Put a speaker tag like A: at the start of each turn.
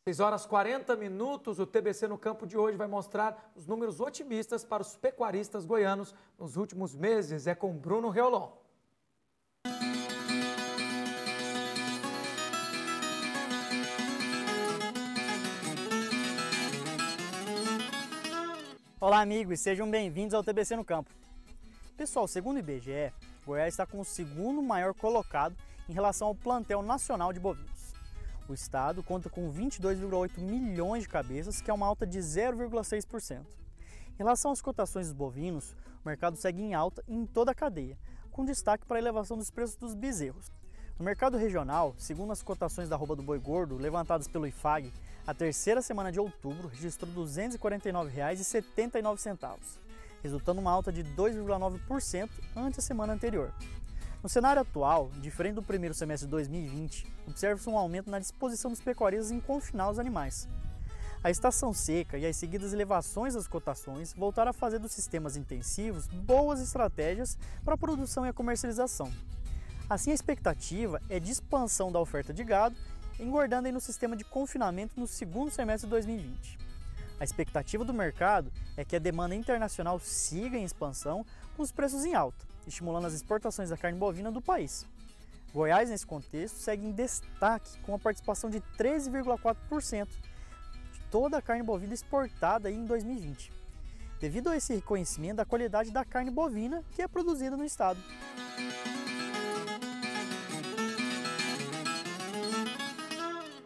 A: 6h40, o TBC no Campo de hoje vai mostrar os números otimistas para os pecuaristas goianos nos últimos meses. É com Bruno Reolon.
B: Olá amigos, sejam bem-vindos ao TBC no Campo. Pessoal, segundo o IBGE, Goiás está com o segundo maior colocado em relação ao plantel nacional de bovinos. O estado conta com 22,8 milhões de cabeças, que é uma alta de 0,6%. Em relação às cotações dos bovinos, o mercado segue em alta em toda a cadeia, com destaque para a elevação dos preços dos bezerros. No mercado regional, segundo as cotações da arroba do boi gordo, levantadas pelo IFAG, a terceira semana de outubro registrou R$ 249,79, resultando uma alta de 2,9% ante a semana anterior. No cenário atual, diferente do primeiro semestre de 2020, observa-se um aumento na disposição dos pecuaristas em confinar os animais. A estação seca e as seguidas elevações das cotações voltaram a fazer dos sistemas intensivos boas estratégias para a produção e a comercialização. Assim, a expectativa é de expansão da oferta de gado, engordando aí no sistema de confinamento no segundo semestre de 2020. A expectativa do mercado é que a demanda internacional siga em expansão, com os preços em alta, estimulando as exportações da carne bovina do país. Goiás, nesse contexto, segue em destaque com a participação de 13,4% de toda a carne bovina exportada em 2020, devido a esse reconhecimento da qualidade da carne bovina que é produzida no estado.